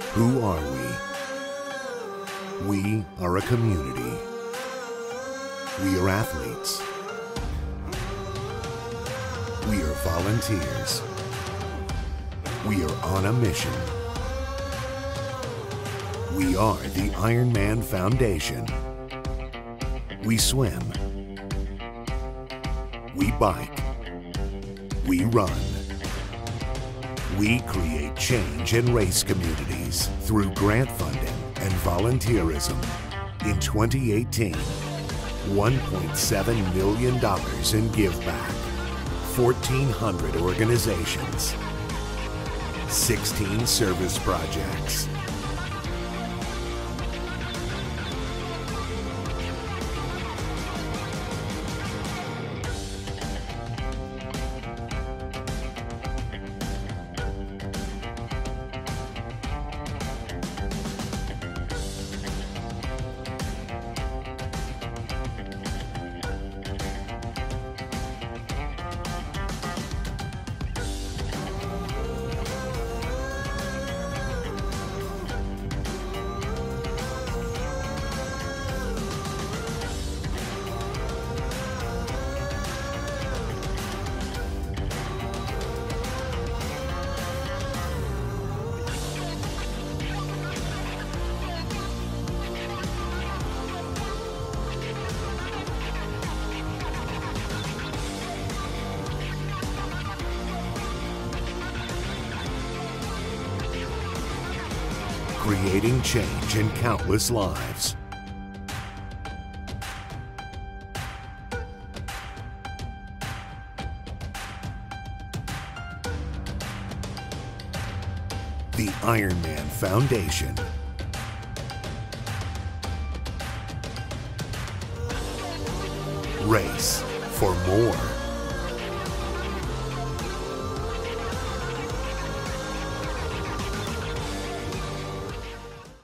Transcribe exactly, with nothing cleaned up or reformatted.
Who are we? We are a community. We are athletes. We are volunteers. We are on a mission. We are the IRONMAN Foundation. We swim. We bike. We run. We create change in race communities through grant funding and volunteerism. In twenty eighteen, one point seven million dollars in give back, fourteen hundred organizations, sixteen service projects. Creating change in countless lives. The IRONMAN Foundation. Race for more.